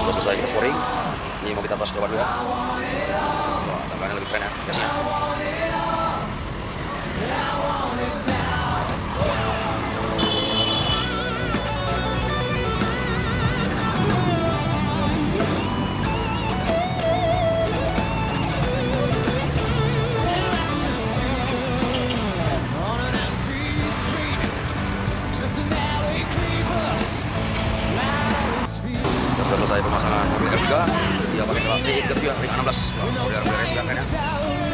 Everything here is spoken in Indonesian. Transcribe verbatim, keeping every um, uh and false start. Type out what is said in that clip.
Sudah selesai kita scoring. Ini mau kita tos coba dulu ya. Wah, tampilannya lebih keren ya gasnya. Sudah selesai pemasangan mobil R tiga. Dia pakai celana eh tiga puluh tujuh ring enam belas. Udah beres kan ya.